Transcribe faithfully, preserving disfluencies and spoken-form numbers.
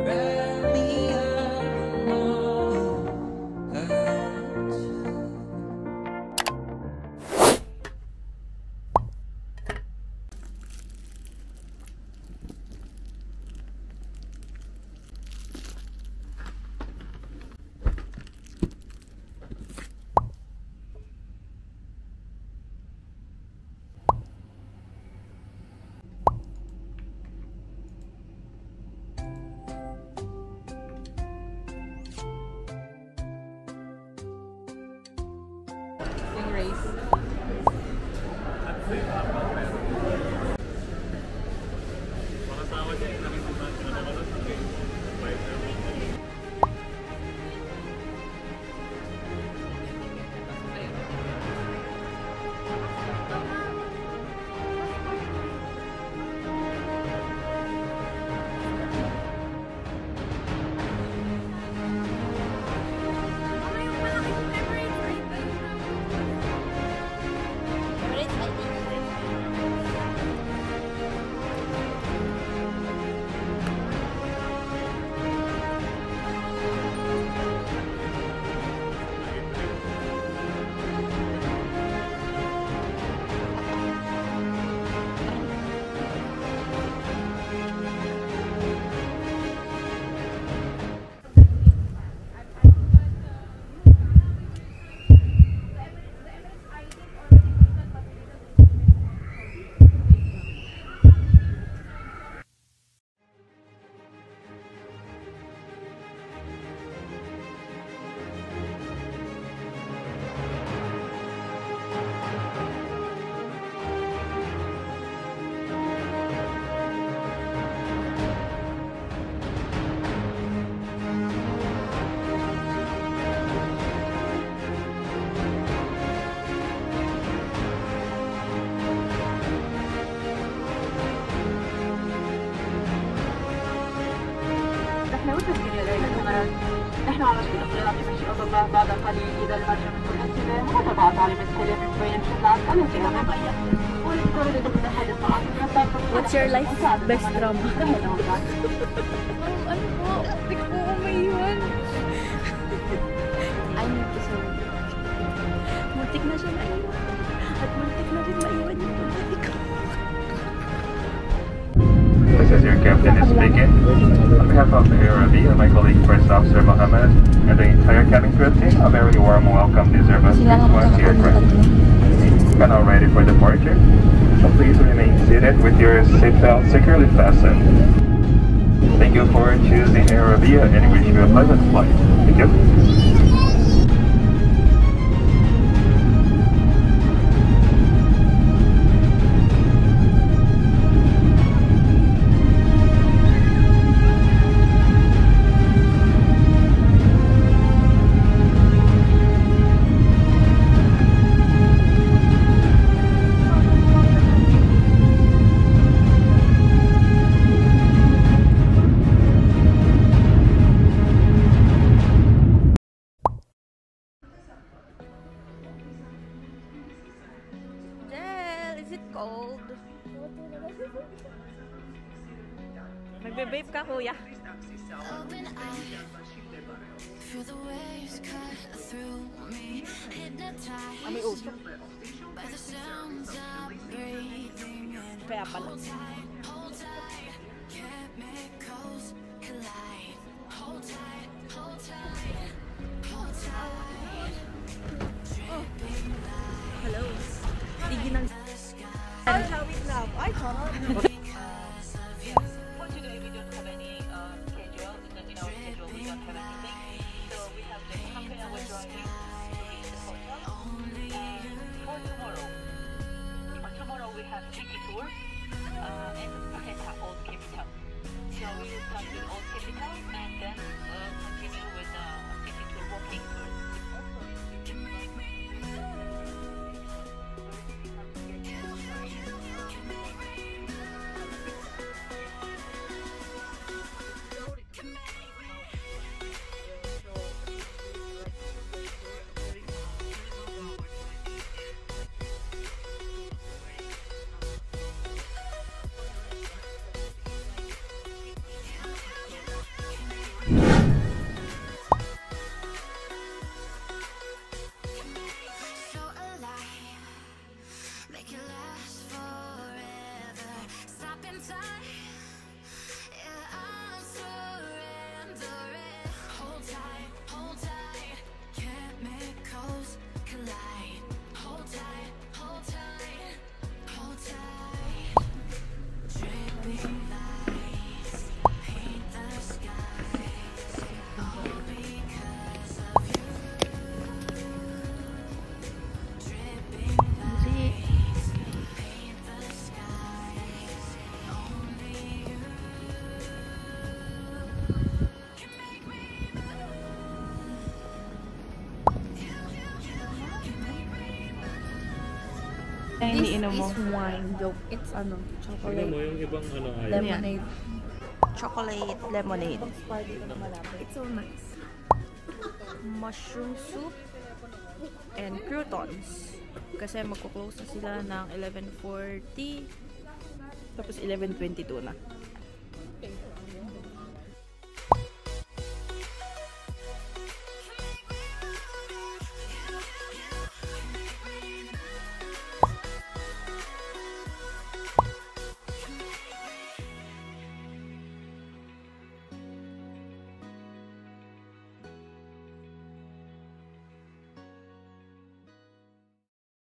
نحن على شيء اختلاف مشي أضباط بعد قليل إذا المرجع منكم أنتباه وتبع تعليمات كلية من بين الشلات الانتباه مبين ونذكر لدخول حادث مع What's your life best drama? Ano po? Tik po ko maiwan. I need to say muntik na siya maiwan. At muntik na rin maiwan yung pagkabi ko. This is your captain speaking. On behalf of the Riyandi and my colleague First Officer Mohammed and the entire cabin crew team, a very warm welcome to Service six one aircraft. We're now ready for departure, so please remain seated with your seatbelt securely fastened. Thank you for choosing Riyandi and wish you a pleasant flight. Thank you. Magbe-vape ka, kuya. May uso. Kaya pala. Hello. Igi ng... Ay, hawit na. Ay, charot. This is wine. Joke. It's ano, chocolate. mo yung ibang ano ayaw. Lemonade. Chocolate lemonade. It's so nice. Mushroom soup and croutons. Kasi magko-close na sila ng eleven forty. Tapos eleven twenty-two na.